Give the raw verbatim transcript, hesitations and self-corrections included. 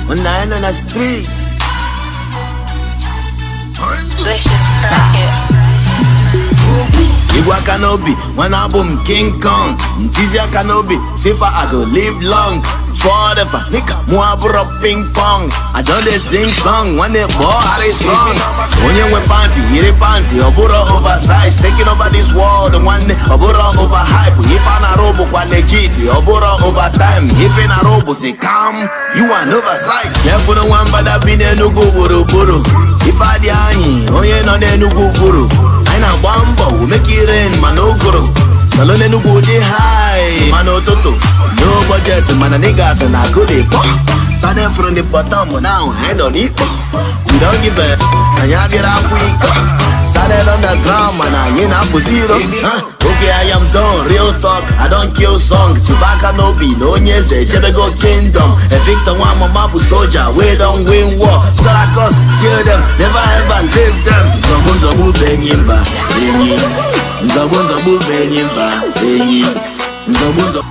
when I ain't on the street. Let's just crack it. Igwa Kanobi, one album King Kong. Tizia Kanobi, safer I go live long. Forever, nigga, muabro ping pong. I don't they sing song, one day boy how they song. When you went panty, hit it panty, obura oversized, taking over this world, and one day obura over hype. If I'm a robo, what legit, obura over time. If in a robo, say come, you want oversight. Self no one but I been there no go buru buru. If I the ani, oh yeah, no there no go buru. I know bambo, we make it rain, man no guru. Malone no go high, man no toto. No budget, man a niggas and I could it. Started from the bottom, but now I don't need. We don't give a and ya get up quick. Started on the ground, man, I ain't up zero. Huh? Okay, I am done, real talk. I don't kill song. Tobacco no be, no yes, a go kingdom. A victim, one mabu soldier, we don't win war. So I cause kill them, never ever live them. Someone's a boo banging back. Someone's a boo banging back. Someone's a